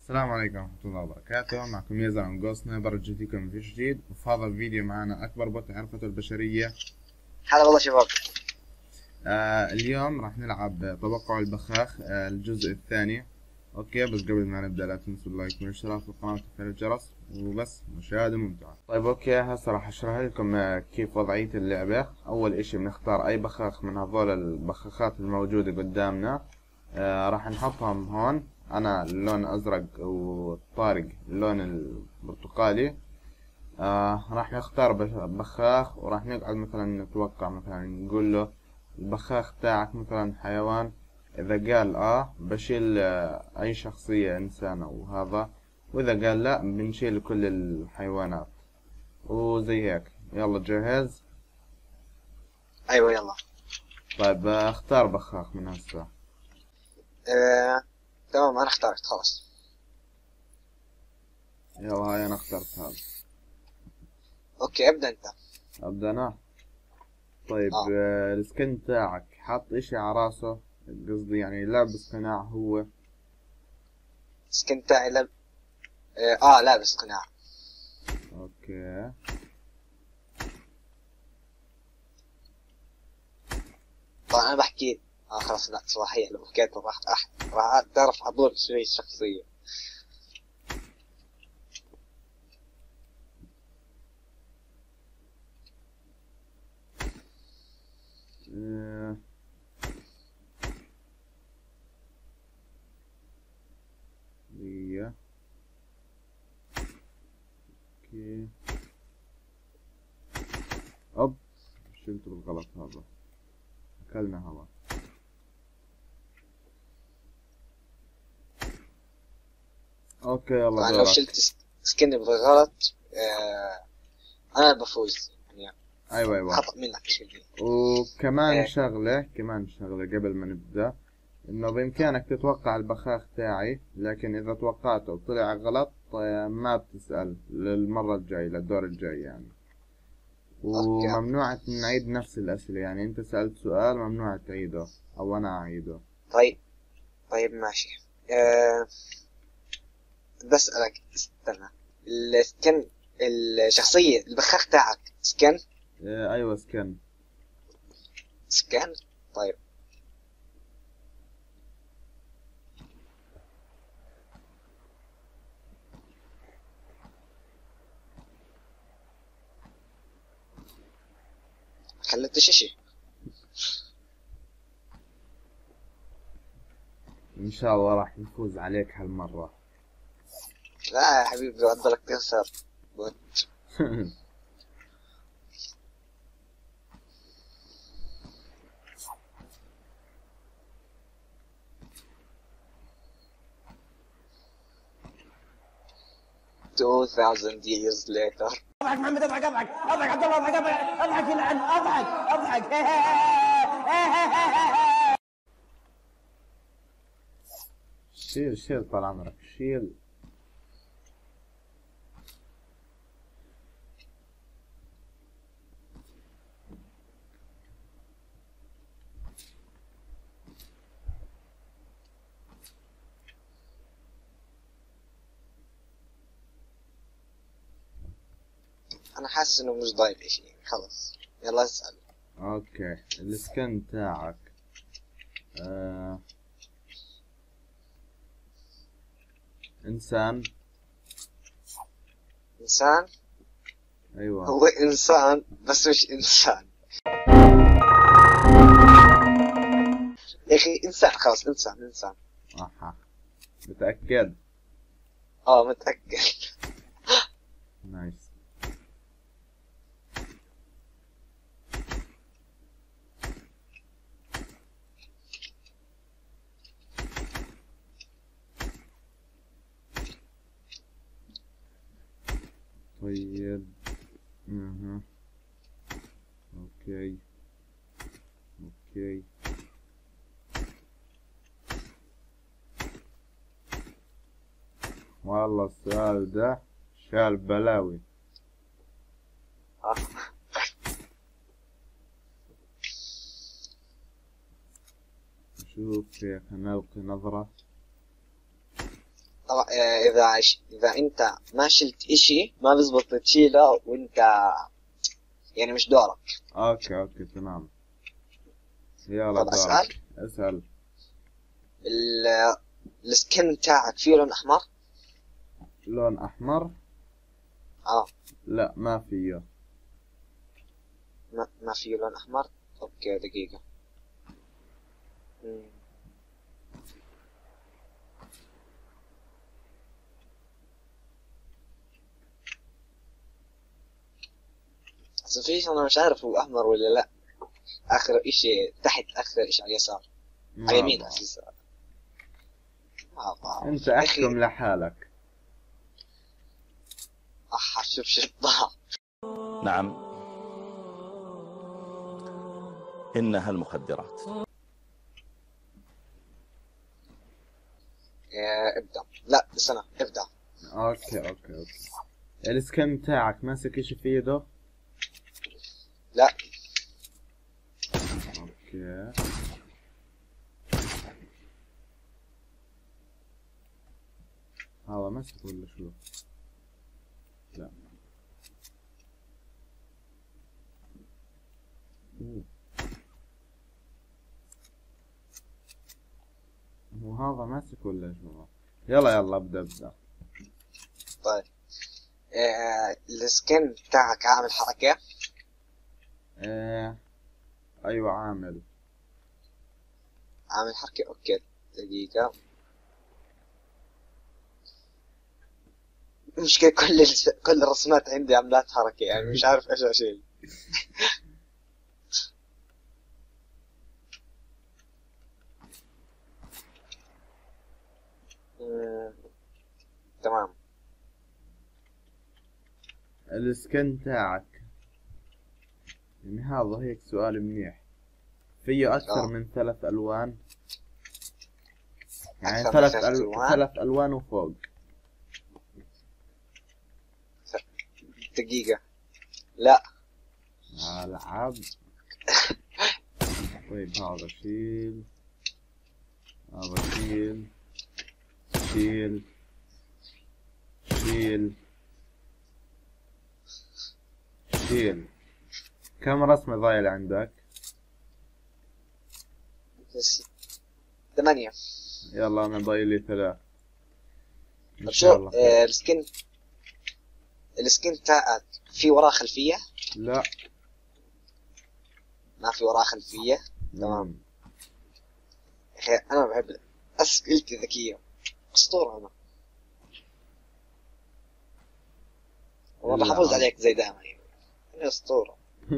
السلام عليكم ورحمة الله وبركاته. معكم يزن من جوست نيبر، جيتكم في جديد. وفي هذا الفيديو معنا أكبر بوت عرفته البشرية. هلا والله شباب. اليوم راح نلعب توقع البخاخ الجزء الثاني. اوكي، بس قبل ما نبدأ لا تنسوا اللايك والاشتراك في القناة وتفعيل الجرس، وبس مشاهدة ممتعة. طيب اوكي، هسه راح اشرح لكم كيف وضعية اللعبة. اول اشي بنختار اي بخاخ من هذول البخاخات الموجودة قدامنا. راح نحطهم هون. انا اللون ازرق وطارق اللون البرتقالي. راح نختار بخاخ، وراح نقعد مثلا نتوقع، مثلا نقول له البخاخ تاعك مثلا حيوان. اذا قال بشيل اي شخصية انسان او هذا، واذا قال لا بنشيل كل الحيوانات، وزي هيك. يلا جاهز؟ ايوه يلا. طيب اختار بخاخ من هسه. تمام انا اخترت خلاص. يلا هاي انا اخترت هذا. اوكي ابدا انت. ابدأ انا. طيب اه السكن تاعك حاط اشي على راسه؟ قصدي يعني لابس قناع هو؟ سكن تاعي لابس قناع. اوكي. طبعا انا بحكي خلاص، لا صلاحية لو حكيت راح تعرف اضر شوي الشخصية. آه، هي اوكي. اوب، شلت بالغلط هذا، اكلنا هوا. اوكي يلا طبعا لو دورك. شلت سكن بالغلط انا بفوز يعني. ايوه ايوه. خطأ منك شيء. وكمان آه شغلة قبل ما نبدأ، انه بامكانك تتوقع البخاخ تاعي، لكن اذا توقعته وطلع غلط ما بتسأل للمرة الجاي، للدور الجاي يعني. اوكي وممنوع نعيد نفس الأسئلة، يعني أنت سألت سؤال ممنوع تعيده أو أنا أعيده. طيب. طيب ماشي. آه بسألك استنى. السكن الشخصية البخاخ تاعك سكن؟ أيوة سكن. سكن. طيب خليته شيء. إن شاء الله راح نفوز عليك هالمرة. لا يا حبيبي بفضلك تخسر. بوت. 2000 years later. اضحك محمد، اضحك اضحك اضحك عبد الله، اضحك اضحك اضحك يلعن، اضحك اضحك. شيل طال عمرك، شيل. انا حاسس انه مش ضايف اشي، خلص يلا اسأل. أوكي، السكن تاعك إنسان؟ انسان؟ أيوة. هو انسان بس مش انسان يا اخي. انسان خلاص، انسان. أها، متأكد؟ اه متأكد. نايس. طيب اوكي اوكي. والله السؤال ده شال بلاوي. آه. شوف هيك نلقي نظرة. طبعا اذا انت ما شلت اشي ما بزبط تشيله وانت يعني مش دورك. اوكي تمام. يلا طب اسال. دورك. اسأل. السكن بتاعك فيه لون احمر؟ لون احمر؟ اه. لا ما فيه. ما فيه لون احمر. اوكي دقيقة. بس في انا مش عارف هو احمر ولا لا. اخر اشي تحت، اخر اشي على اليسار، على اليمين على اليسار. انت يا أخي. احكم لحالك. شوف ضاع. نعم، إنها المخدرات. ابدأ. لا استنى، ابدأ. اوكي. السكن بتاعك ماسك اشي في ايده؟ لا. اوكي. هذا ماسك ولا شو؟ لا. هو هذا ماسك ولا شو؟ يلا ابدأ. طيب السكن بتاعك عامل حركة؟ ايوه عامل حركة. اوكي دقيقة. مشكلة كل الرسمات عندي عملات حركة، يعني مش عارف ايش اشيل. تمام. السكن تاعك يعني هذا هيك سؤال منيح، فيه أكثر من 3 ألوان؟ يعني ثلاث ألوان وفوق. دقيقة. لا. ألعاب. طيب هذا شيل، هذا شيل. كم رسمة ضايلة عندك؟ 8. يلا أنا ضايلي 3. طب شو السكن تاعك في وراه خلفية؟ لا ما في وراه خلفية. تمام. يا أخي أنا بحب أسئلتي ذكية، أسطورة أنا والله، بحافظ عليك زي دائما يعني. أنا أسطورة.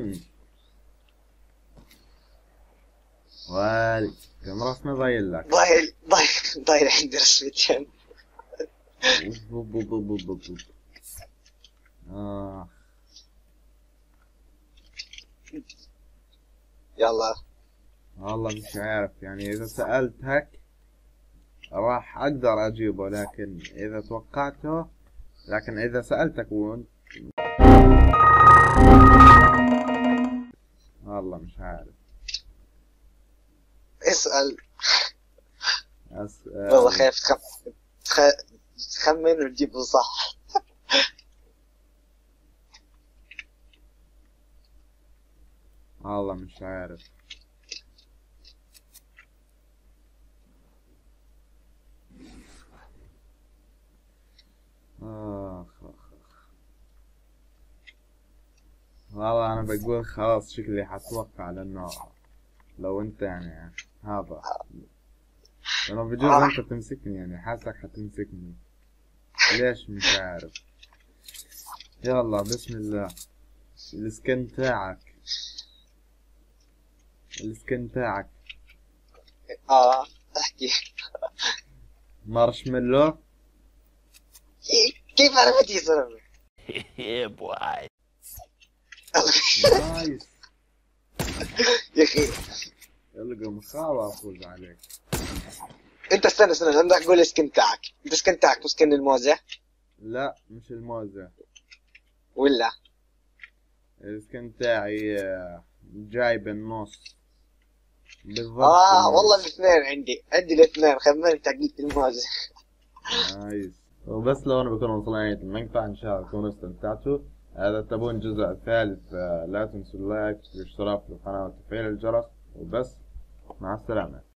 والي كم رسمة ضايل لك؟ ضايل عندي رسمتين. يلا. والله مش عارف، يعني إذا سألتك راح أقدر أجيبه، لكن إذا توقعته، لكن إذا سألتك وانت والله مش عارف. اسأل. والله خايف تخمن وتجيبه صح. والله مش عارف. والله أنا بقول خلاص شكلي حتوقع، لأنه لو أنت يعني هذا أنا بجوز أنت تمسكني، يعني حاسك حتمسكني، ليش مش عارف. يلا بسم الله. السكن تاعك احكي. مارشميلو. كيف عرفت يا زلمة؟ نايس يا اخي يلقى مخاوة افوز عليك. انت استنى بدك تقول السكن تاعك. انت السكن تاعك مو سكن الموزة؟ لا مش الموزة. ولا السكن تاعي جاي بالنص بالضبط. والله الاثنين عندي الاثنين. خمنت قلت الموزة. نايس. وبس لو انا بكون وصلنا نهاية المقطع، ان شاء الله تكونوا استمتعتوا. اذا تبون الجزء الثالث لا تنسوا اللايك والاشتراك في القناة وتفعيل الجرس. وبس، مع السلامة.